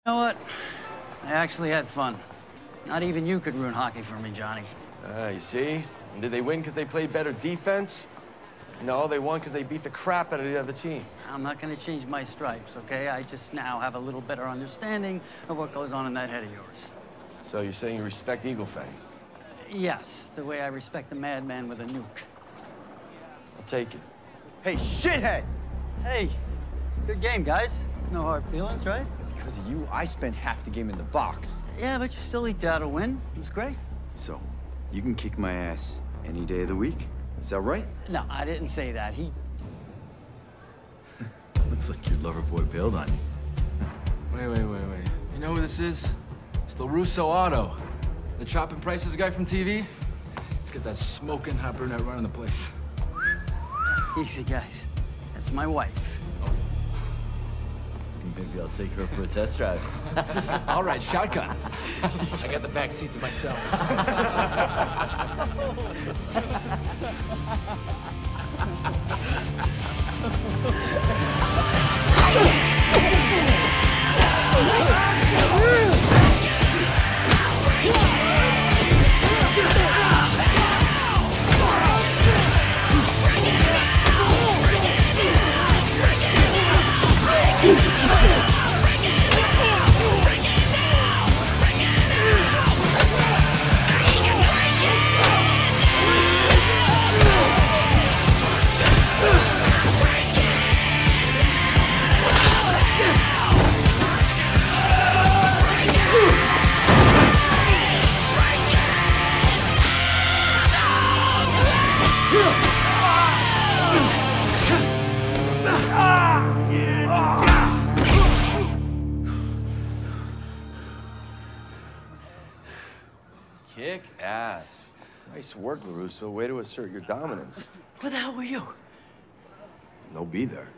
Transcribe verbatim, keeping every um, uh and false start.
You know what? I actually had fun. Not even you could ruin hockey for me, Johnny. Ah, you see? And did they win because they played better defense? No, they won because they beat the crap out of the other team. I'm not going to change my stripes, okay? I just now have a little better understanding of what goes on in that head of yours. So you're saying you respect Eagle Fang? Yes, the way I respect a madman with a nuke. I'll take it. Hey, shithead! Hey, good game, guys. No hard feelings, right? Because of you, I spent half the game in the box. Yeah, but you still eked out a win. It was great. So, you can kick my ass any day of the week? Is that right? No, I didn't say that. He... Looks like your lover boy bailed on you. Wait, wait, wait, wait. You know who this is? It's LaRusso Auto. The chopping prices guy from T V. Let's get that smoking hot brunette running the place. Easy, guys. That's my wife. Maybe I'll take her for a test drive. All right, shotgun. I got the back seat to myself. Kick ass. Nice work, LaRusso. Way to assert your dominance. Where the hell were you? No be there.